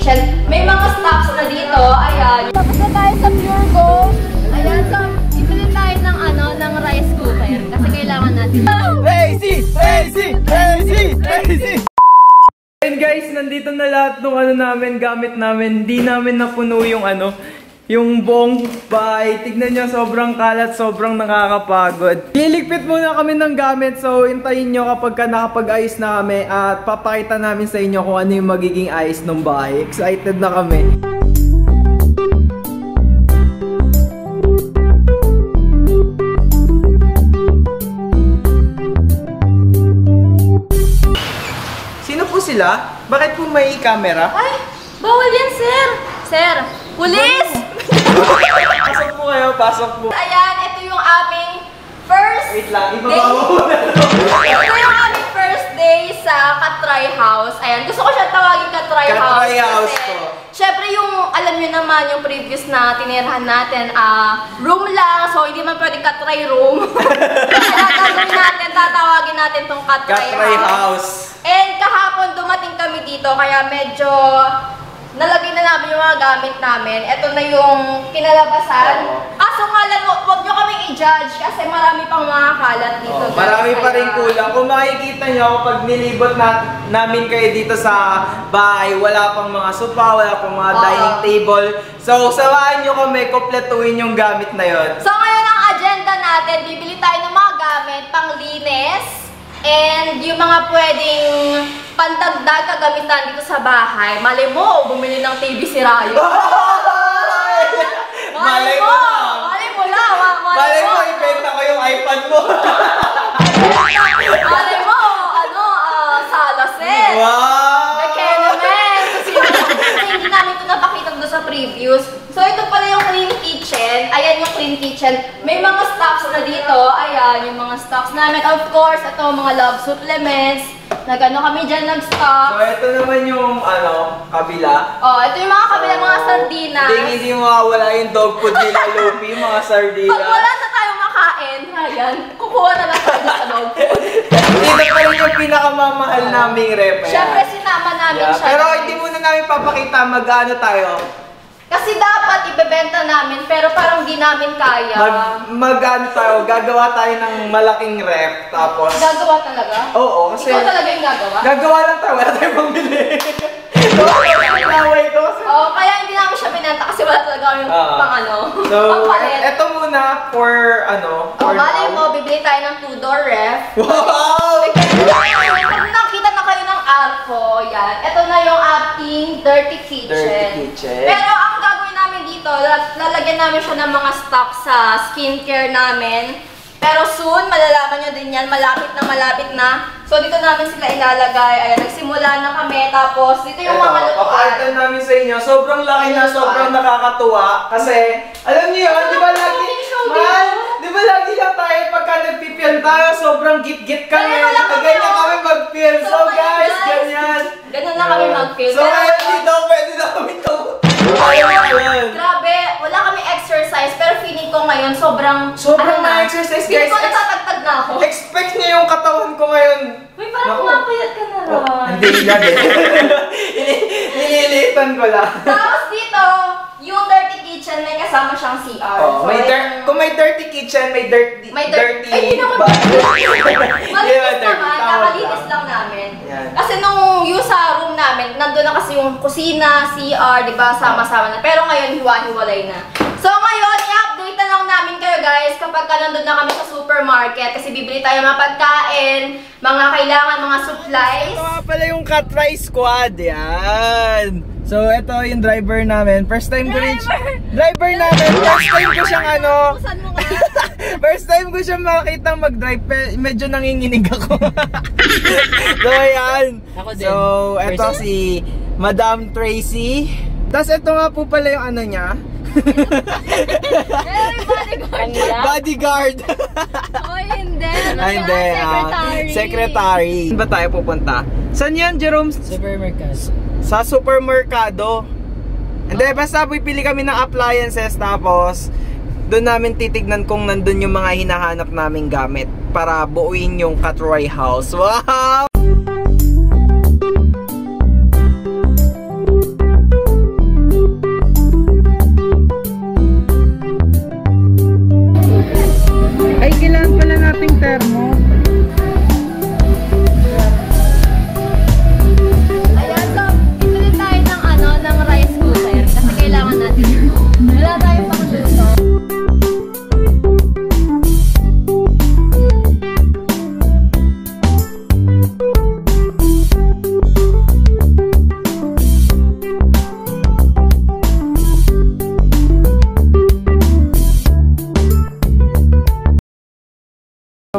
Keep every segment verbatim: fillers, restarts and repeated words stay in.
kitchen. May mga stocks na dito. Ayan. Tapos na tayo sa Pure Gold. Ayan, so bibili tayo ng ano, ng rice cooker. Kasi kailangan natin. Crazy! Crazy! Crazy! Crazy! And guys, nandito na lahat ng ano namin, gamit namin. Hindi namin napuno yung ano, yung buong bahay. Tignan nyo, sobrang kalat, sobrang nakakapagod. Liligpit muna kami ng gamit, so hintayin nyo kapag ka nakapag-ayos na kami at papakita namin sa inyo kung ano yung magiging ayos ng bahay. Excited na kami. Sino po sila? Bakit po may camera? Ay, bawal yan, sir! Sir, pulis! Pasok po kayo, pasok po. Ayan, ito yung aming first Wait lang, day. ibabawa mo na. Ito yung aming first day sa Katry House. Ayan, gusto ko siya tawagin Katry House. Katry House kasi, ko. syempre yung, alam nyo naman, yung previous na tinirahan natin, ah, room lang, so hindi man pwede Katry room. Tatawagin natin, tatawagin natin tong Katry, Katry House. House. And kahapon dumating kami dito, kaya medyo nalagay na namin yung mga gamit namin. Ito na yung kinalabasan. Kaso nga lang, huwag nyo kaming i-judge kasi marami pang mga kalat dito. Oh, guys. marami pa rin Kaya kulang. Kung makikita nyo, kapag nilibot na, namin kayo dito sa bahay, wala pang mga sofa, wala pang mga Oo. dining table. So, samahan nyo kami, kompletuhin yung gamit na yon. So ngayon ang agenda natin, bibili tayo ng mga gamit pang linis. And yung mga pwedeng pandagdag kagamitan dito sa bahay. Mali mo, bumili ng T V si Rayo. Malay mo lang. Mali mo lang. Malay mo, ibenta ko yung iPad mo. Mali mo, ano, uh, Salasin. Wow! Mekenemen. Kasi hindi namin ito napakita doon sa previews. So ito pala yung clean kitchen. Ayan yung clean kitchen. May mga stocks na dito. Ayan yung mga stocks namin. Of course, ito mga love supplements. Nagano kami dyan nag-stock. So, ito naman yung, ano, kabila. Oh, ito yung mga kabila, mga sardinas. Hindi, hindi mawawala yung dog food nila, Lopi, mga sardinas. Pag wala na tayong makain, ayan, kukuha na lang tayo sa dog food. Dito pa rin yung pinakamamahal naming rep. Siyempre, sinama namin Yeah, siya. pero hindi muna namin papakita mag-ano tayo. Kasi dapat ibebenta namin, pero parang di namin kaya. Mag, mag-ano tayo, gagawa tayo ng malaking rep, tapos... Gagawa talaga? Oo, kasi... Ikaw talaga yung gagawa? Gagawa lang tayo, wala tayong pambili. Naway ko kasi... Oo, kaya hindi namin siya binenta kasi wala talaga yung Uh, pang ano, so, pang palit. eto muna for ano, Oh, for malay now. mo, bibili tayo ng two-door ref. Wow! Pag nakita na kayo ng arko, yan. Ito na yung ating dirty kitchen. Dirty kitchen. Pero ang gagawin namin dito, lalagyan namin siya ng mga stock sa skincare namin. Pero soon, malalaman nyo din yan, malapit na malapit na. So dito namin sila ilalagay. Ayan, nagsimula na kami. Tapos dito yung mga Ito, lutuan. papakita namin sa inyo. Sobrang laki na, sobrang nakakatuwa. Kasi, alam niyo yun, di ba lagi, man, di ba lagi lang tayo pagka nagpipian tayo, sobrang git-git kami. Ganyan na lang kami, Ganyan oh. kami mag-film. So, So, guys, guys, ganyan. Ganun na kami mag-film. So, Pero- ngayon dito, pwede na kami ito. Grabe, wala kami exercise, pero feeling ko ngayon sobrang, Sobrang ano na, na-exercise, feeling guys. ko natatagtag na ako. Expect niyo yung katawan ko ngayon. Uy, parang Naku. kumapayat ka na Oh, ron. hindi lang eh. Nililitan ko lang. Tapos dito, yung dirty kitchen, may kasama siyang C R. Oh, may ayan. dirt, kung may dirty kitchen, may dirty, May dirt- dirty Ay, hindi naman bathroom. Malinis Yeah, dirty naman, towel kakalinis lang. lang namin. Yan. Kasi nung yung sa room namin, nandun na kasi yung kusina, C R, di ba, sama-sama na. Pero ngayon, hiwa-hiwalay na. So ngayon, i-update na lang namin kayo guys kapag ka nandun na kami sa supermarket kasi bibili tayo mga pagkain, mga kailangan, mga supplies. Ito nga pala yung Katry Squad. Yan. So, ito yung driver namin. First time ko rin... Driver namin! First time ko siyang ano... Busan mo nga. First time ko siyang makakita mag-drive. Medyo nanginginig ako. So, ayan. Ako din. So, ito si Madam Tracy. Tapos, ito nga po pala yung ano niya. Very bodyguard. Bodyguard. Oh, hindi. Ano Ay, yan? hindi. ah, Secretary. secretary. Saan ba tayo pupunta? Saan yan, Jerome? Supermarket. Sa supermerkado. Hindi, basta pipili kami ng appliances tapos doon namin titignan kung nandun yung mga hinahanap naming gamit para buuin yung Katry House. Wow!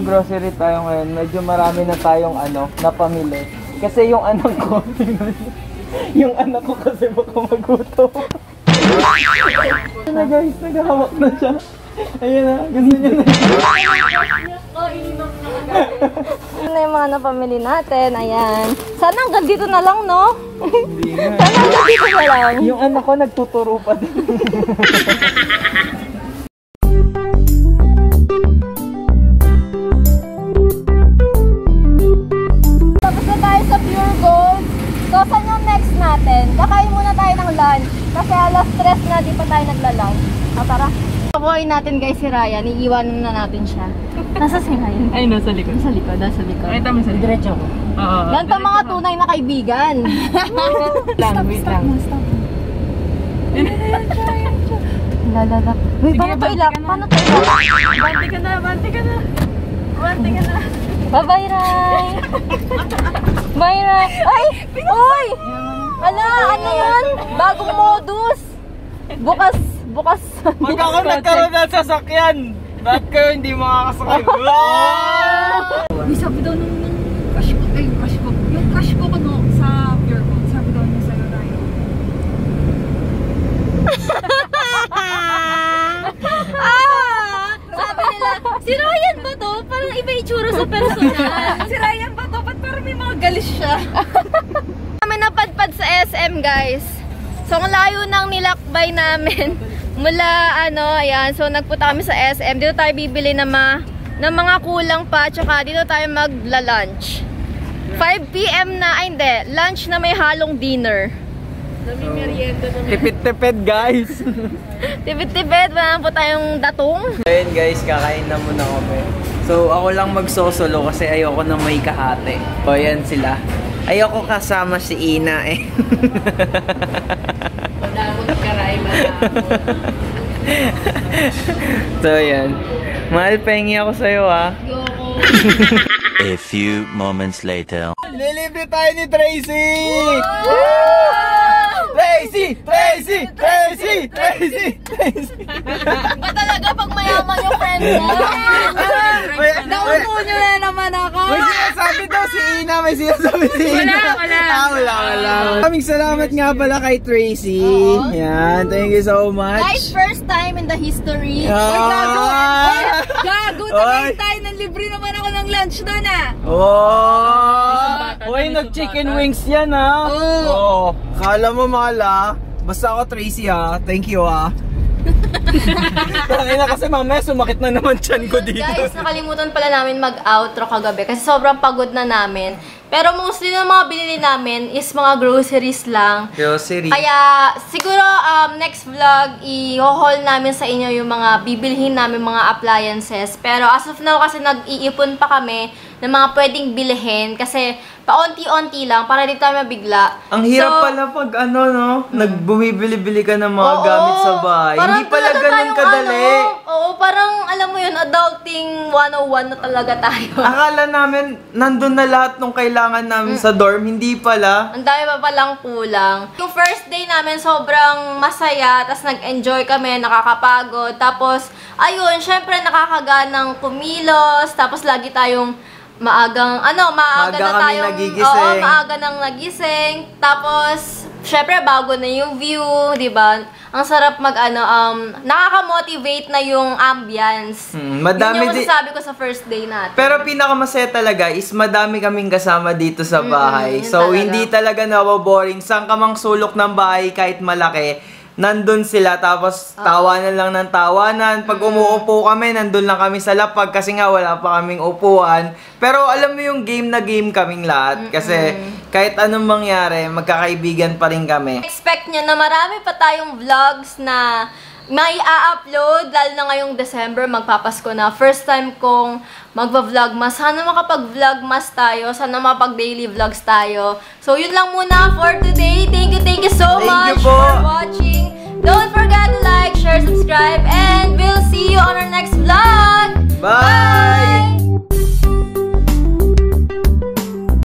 mag-grocery tayo ngayon. Medyo marami na tayong ano, napamili. Kasi yung anak ko, yung anak ko kasi baka magutom. Ayan na guys, naghahawak na siya. Ayan na, gusto niya na. Ano yung mga napamili natin? Ayan. Sana hanggang dito na lang, no? Sana hanggang dito na lang. Yung anak ko nagtuturo pa din. Tapos na tayo sa Pure Gold. So, saan yung next natin? Kakain muna tayo ng lunch. Kasi alas tres na, di pa tayo nagla-lunch. Ah, tara. Kabuhayin natin guys si Ryan. Iiwanan na natin siya. Nasa si Ryan? Ay, nasa likod. Nasa likod, nasa likod. Ay, tama sa likod. Diretso ko. Oo. Ganito mga tunay na kaibigan. Lang, wait lang. Stop. Lalala. Uy, paano to ilak? Paano to ilak? Bante ka na, bante ka na. Bante ka na. Bye-bye, Ray. Bye, Ray. Ay! Uy! Ala, ano yan? Bagong modus. Bukas, bukas. Pag ako nagkaroon ng sasakyan, ba't kayo hindi makakasakay? May sabi daw nung, nung crush ko, ay crush ko, yung crush ko ano, sa Pure Gold, sabi daw niya sa'yo tayo. Ah! Sabi nila, si Ryan ba to? Parang iba itsura sa personal. Si Ryan ba to? Ba't parang may mga galis siya? Kami napadpad sa S M guys. So ang layo ng nilakbay namin mula ano, ayan. So nagpunta kami sa S M. Dito tayo bibili ng, ma, ng mga kulang pa. Tsaka dito tayo magla-lunch. five p m na, ay hindi. Lunch na may halong dinner. Tipid-tipid guys. Tipid-tipid, wala po tayong datong. Ayun guys, kakain na muna kami. So ako lang magsosolo kasi ayoko na may kahate. O yan sila. Ayoko kasama si Ina eh. Madamot karay, madamot. So yan. Mahal, pahingi ako sa'yo ah. Yoko. A few moments later. Lilibre tayo ni Tracy! Tracy! Tracy! Tracy! Tracy! Tracy! Ba talaga pag mayaman yung friend mo? Nauto nyo na naman ako! May sinasabi daw si Ina, may sinasabi si Ina. Wala, wala. Ah, wala, wala. Maraming salamat nga pala kay Tracy. Yan, thank you so much. Guys, first time in the history. Ah! Gago, Oy. tagay tayo ng libre naman ako ng lunch doon ah! Oh! Uy, nag-chicken wings yan ha. Oo. Oh. Kala mo mahal ah. Basta ako Tracy ha. Thank you ah. Tangina kasi mamaya sumakit na naman tiyan ko dito. Guys, nakalimutan pala namin mag-outro kagabi kasi sobrang pagod na namin. Pero mostly ng mga binili namin is mga groceries lang. Grocery. Kaya siguro um, next vlog, i-haul namin sa inyo yung mga bibilhin namin mga appliances. Pero as of now kasi nag-iipon pa kami ng mga pwedeng bilhin kasi paunti-unti lang para di tayo mabigla. Ang hirap So, pala pag ano no, nagbumibili-bili ka ng mga oo, gamit sa bahay. parang Hindi pala talaga ganun tayong kadali. Ano, oo, parang alam mo yun, adulting one oh one na talaga tayo. Akala namin nandun na lahat ng kailangan namin sa dorm, hindi pala. Ang dami pa palang kulang. Yung first day namin, sobrang masaya. Tapos nag-enjoy kami, nakakapagod. Tapos, ayun, syempre nakakaganang kumilos. Tapos lagi tayong maagang, ano, maaga, Maaga na kami tayong, nagigising. Oo, maaga nang nagising. Tapos, syempre, bago na yung view, di ba? Ang sarap mag, ano, um, nakaka-motivate na yung ambience. Hmm, madami Yun yung di- masasabi ko sa first day natin. Pero pinakamasaya talaga is madami kaming kasama dito sa bahay. yun So, talaga. hindi talaga nawaboring. Saan ka mang sulok ng bahay kahit malaki, nandun sila. Tapos, tawanan lang ng tawanan. Pag umuupo kami, nandun lang kami sa lapag kasi nga wala pa kaming upuan. Pero alam mo yung game na game kaming lahat. Kasi kahit anong mangyari, magkakaibigan pa rin kami. Expect nyo na marami pa tayong vlogs na may a-upload, lalo na ngayong December, magpapasko na. First time kong magva-vlogmas. Sana makapag-vlogmas tayo. Sana makapag-daily vlogs tayo. So, yun lang muna for today. Thank you, thank you so Thank much you po. for watching. Don't forget to like, share, subscribe, and we'll see you on our next vlog. Bye!